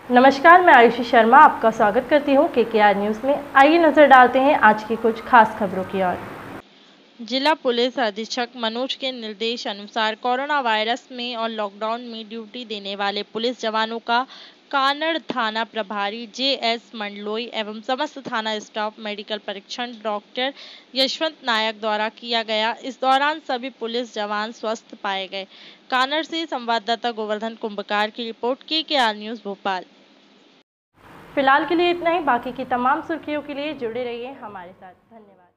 नमस्कार, मैं आयुषी शर्मा आपका स्वागत करती हूँ KKR न्यूज़ में। आइए नजर डालते हैं आज की कुछ खास खबरों की ओर। जिला पुलिस अधीक्षक मनोज के निर्देश अनुसार कोरोना वायरस में और लॉकडाउन में ड्यूटी देने वाले पुलिस जवानों का कानड़ थाना प्रभारी JS मंडलोई एवं समस्त थाना स्टाफ मेडिकल परीक्षण डॉक्टर यशवंत नायक द्वारा किया गया। इस दौरान सभी पुलिस जवान स्वस्थ पाए गए। कानड़ से संवाददाता गोवर्धन कुंभकार की रिपोर्ट KKR न्यूज़ भोपाल। फिलहाल के लिए इतना ही। बाकी की तमाम सुर्खियों के लिए जुड़े रहिए हमारे साथ। धन्यवाद।